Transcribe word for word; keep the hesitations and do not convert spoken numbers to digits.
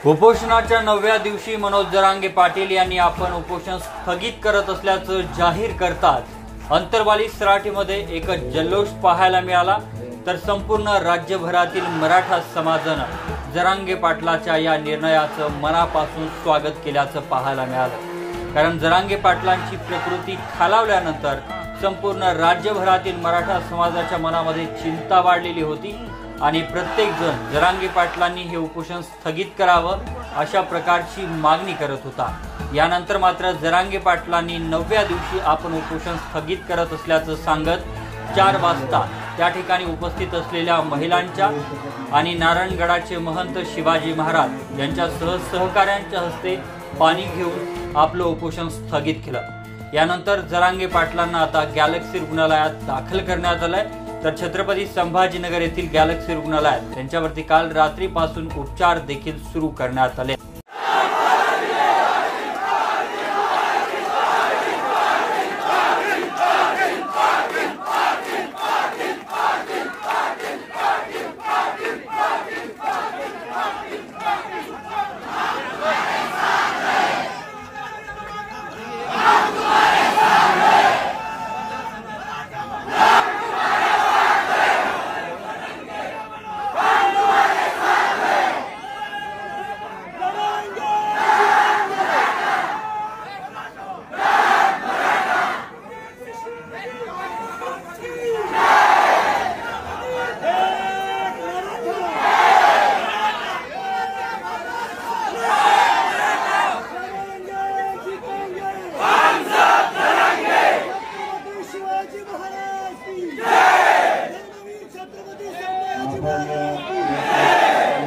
उपोषणाच्या नवव्या दिवशी मनोज जरांगे पाटील यांनी आपण उपोषण स्थगित करत असल्याचं जाहीर करतात अंतरवाली सराटीमध्ये एक जल्लोष पाहायला मिळाला। तर संपूर्ण राज्यभरातील मराठा समाजानं जरांगे पाटलाच्या या निर्णयाचं मनापासून स्वागत केल्याचं पाहायला मिळालं। कारण जरांगे पाटलांची प्रकृती खालावल्यानंतर संपूर्ण राज्यभरातील मराठा समाजाच्या मनामध्ये चिंता वाढलेली होती आणि प्रत्येक जण जरांगे पाटलांनी हे उपोषण स्थगित करावं अशा प्रकारची मागणी करत होता। यानंतर मात्र जरांगे पाटलांनी नवव्या दिवशी आपण उपोषण स्थगित करत असल्याचं सांगत चार वाजता त्या ठिकाणी उपस्थित असलेल्या महिलांच्या आणि नारायणगडाचे महंत शिवाजी महाराज यांच्यासह सहकाऱ्यांच्या हस्ते पाणी घेऊन आपलं उपोषण स्थगित केलं। यानंतर जरांगे पाटलांना आता गॅलेक्सी रुग्णालयात दाखल करण्यात आलंय। तर छत्रपती संभाजीनगर येथील गॅलेक्सी रुग्णालयात त्यांच्यावरती काल रात्रीपासून उपचार देखील सुरू करण्यात आले।